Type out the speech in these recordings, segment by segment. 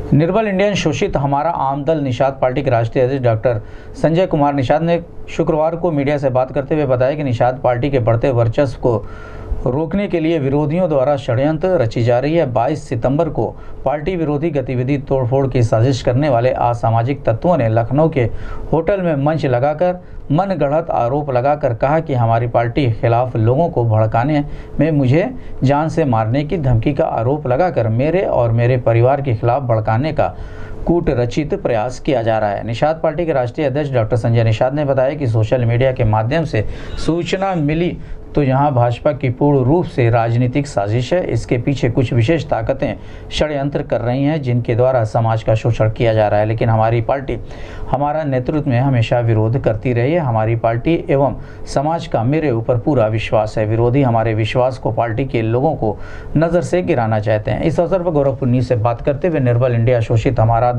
निर्बल इंडियन शोषित हमारा आम दल निषाद पार्टी के राष्ट्रीय अध्यक्ष डॉक्टर संजय कुमार निषाद ने शुक्रवार को मीडिया से बात करते हुए बताया कि निषाद पार्टी के बढ़ते वर्चस्व को रोकने के लिए विरोधियों द्वारा षड्यंत्र रची जा रही है। 22 सितंबर को पार्टी विरोधी गतिविधि तोड़फोड़ की साजिश करने वाले असामाजिक तत्वों ने लखनऊ के होटल में मंच लगाकर मनगढ़ंत आरोप लगाकर कहा कि हमारी पार्टी के खिलाफ लोगों को भड़काने में मुझे जान से मारने की धमकी का आरोप लगाकर मेरे और मेरे परिवार के खिलाफ भड़काने का कूट रचित प्रयास किया जा रहा है। निषाद पार्टी के राष्ट्रीय अध्यक्ष डॉक्टर संजय निषाद ने बताया कि सोशल मीडिया के माध्यम से सूचना मिली तो यहाँ भाजपा की पूर्ण रूप से राजनीतिक साजिश है। इसके पीछे कुछ विशेष ताकतें षड्यंत्र कर रही हैं जिनके द्वारा समाज का शोषण किया जा रहा है, लेकिन हमारी पार्टी हमारा नेतृत्व में हमेशा विरोध करती रही है। हमारी पार्टी एवं समाज का मेरे ऊपर पूरा विश्वास है। विरोधी हमारे विश्वास को पार्टी के लोगों को नज़र से गिराना चाहते हैं। इस अवसर पर गोरखपुर न्यूज़ से बात करते हुए निर्बल इंडिया शोषित हमारा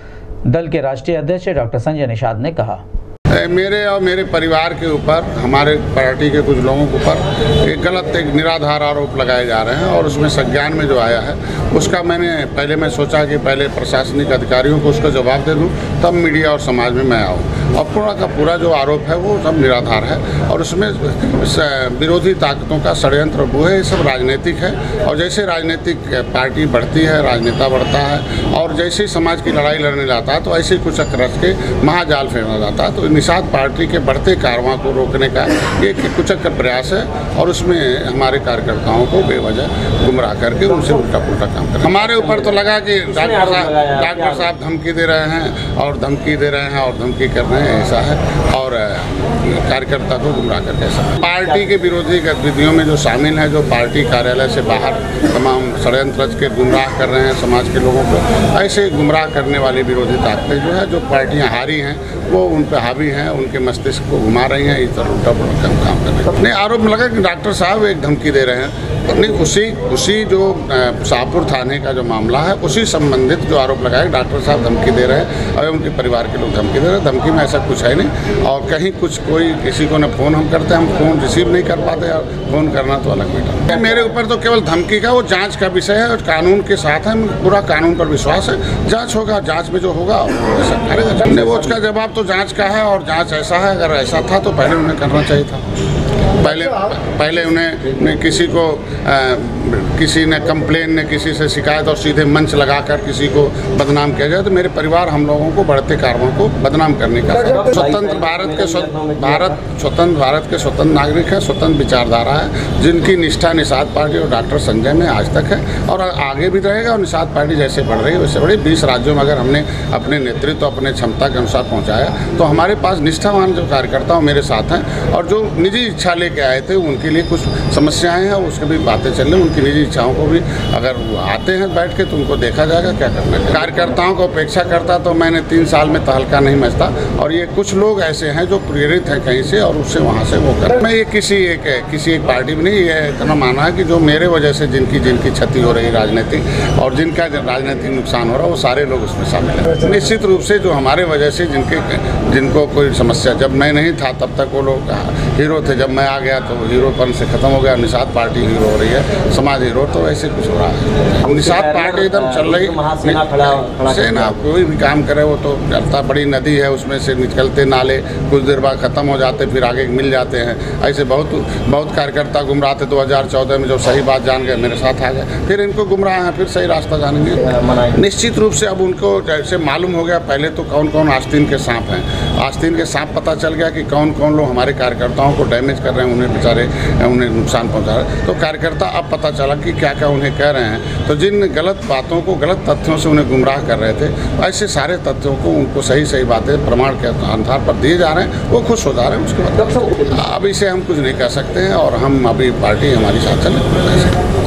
दल के राष्ट्रीय अध्यक्ष डॉक्टर संजय निषाद ने कहा, मेरे और मेरे परिवार के ऊपर, हमारे पार्टी के कुछ लोगों के ऊपर एक गलत एक निराधार आरोप लगाए जा रहे हैं और उसमें संज्ञान में जो आया है उसका मैं सोचा कि पहले प्रशासनिक अधिकारियों को उसका जवाब दे दूं, तब मीडिया और समाज में मैं आऊं। और पूरा का पूरा जो आरोप है वो सब निराधार है और उसमें विरोधी ताकतों का षड्यंत्र वो है। ये सब राजनीतिक है और जैसे राजनीतिक पार्टी बढ़ती है, राजनेता बढ़ता है और जैसे ही समाज की लड़ाई लड़ने जाता है तो ऐसे ही कुचक रच के महाजाल फेरना जाता है। तो निषाद पार्टी के बढ़ते कारवां को रोकने का एक कुचक का प्रयास है और उसमें हमारे कार्यकर्ताओं को बेवजह गुमराह करके उनसे उल्टा पुल्टा काम कर हमारे ऊपर तो लगा कि डॉक्टर साहब धमकी दे रहे हैं और धमकी दे रहे हैं और धमकी कर रहे हैं, ऐसा है। और कार्यकर्ता को गुमराह करके ऐसा पार्टी के विरोधी गतिविधियों में जो शामिल है, जो पार्टी कार्यालय से बाहर तमाम षड्यंत्र रच के गुमराह कर रहे हैं समाज के लोगों को, ऐसे गुमराह करने वाली विरोधी ताकतें जो है, जो पार्टियां हारी हैं वो उन पर हावी हैं, उनके मस्तिष्क को घुमा रही हैं, इस तरह उल्टा पुल्टा काम कर रहे हैं। नहीं, आरोप लगा कि डॉक्टर साहब एक धमकी दे रहे हैं। नहीं, उसी जो शाहपुर थाने का जो मामला है उसी संबंधित जो आरोप लगाए डॉक्टर साहब धमकी दे रहे हैं और उनके परिवार के लोग धमकी दे रहे हैं। धमकी में ऐसा कुछ है नहीं और कहीं कुछ कोई किसी को न फ़ोन हम करते हैं, हम फ़ोन रिसीव नहीं कर पाते और फ़ोन करना तो अलग बेटा। मेरे ऊपर तो केवल धमकी का, वो जाँच का विषय है और कानून के साथ है, पूरा कानून पर विश्वास है। जाँच होगा, जाँच में जो होगा ऐसा करेगा। वो उसका जवाब तो जाँच का है और जाँच ऐसा है, अगर ऐसा था तो पहले उन्हें करना चाहिए था। पहले उन्हें किसी ने कंप्लेन ने किसी से शिकायत और सीधे मंच लगाकर किसी को बदनाम किया जाए तो मेरे परिवार हम लोगों को बढ़ते कारवां को बदनाम करने का स्वतंत्र भारत के स्वतंत्र नागरिक है, स्वतंत्र विचारधारा है, जिनकी निष्ठा निषाद पार्टी और डॉक्टर संजय में आज तक है और आगे भी रहेगा। और निषाद पार्टी जैसे बढ़ रही है वैसे बढ़ी। 20 राज्यों में अगर हमने अपने नेतृत्व अपने क्षमता के अनुसार पहुँचाया तो हमारे पास निष्ठावान जो कार्यकर्ता मेरे साथ हैं और जो निजी इच्छा लेके आए थे उनके लिए कुछ समस्याएं हैं, उसके भी बातें चल रही। उनकी निजी इच्छाओं को भी अगर वो आते हैं बैठ के तो उनको देखा जाएगा क्या करना है। कार्यकर्ताओं को अपेक्षा करता तो मैंने 3 साल में तहलका नहीं मचता और ये कुछ लोग ऐसे हैं जो प्रेरित हैं कहीं से और उससे वहाँ से वो कर। मैं ये किसी एक पार्टी में नहीं, ये इतना माना है कि जो मेरे वजह से जिनकी क्षति हो रही राजनीतिक और जिनका राजनीतिक नुकसान हो रहा है वो सारे लोग उसमें शामिल हैं। निश्चित रूप से जो हमारे वजह से जिनको कोई समस्या, जब मैं नहीं था तब तक वो लोग हीरो थे, जब मैं आ गया तो हीरोपन से खत्म हो गया। निषाद पार्टी हीरो हो रही है, समाज हीरो, तो ऐसे कुछ हो रहा है। निषाद पार्टी एकदम चल रही सेना कोई भी काम करे वो तो चलता। बड़ी नदी है, उसमें से निकलते नाले कुछ देर बाद खत्म हो जाते फिर आगे मिल जाते हैं। ऐसे बहुत कार्यकर्ता गुमराह थे। 2014 में जब सही बात जान गए मेरे साथ आ गए, फिर इनको गुमराह हैं, फिर सही रास्ता जानेंगे। निश्चित रूप से अब उनको जैसे मालूम हो गया, पहले तो कौन कौन आस्तीन के सांप हैं, आस्तीन के सांप पता चल गया कि कौन कौन लोग हमारे कार्यकर्ताओं को डैमेज कर रहे हैं, उन्हें नुकसान पहुंचा रहे हैं। तो कार्यकर्ता अब पता चला कि क्या क्या उन्हें कह रहे हैं। तो जिन गलत बातों को, गलत तथ्यों से उन्हें गुमराह कर रहे थे, ऐसे सारे तथ्यों को उनको सही बातें प्रमाण के आधार पर दिए जा रहे हैं, वो खुश हो जा रहे हैं। उसके बाद अभी से हम कुछ नहीं कह सकते हैं और हम अभी पार्टी हमारी साथ चले।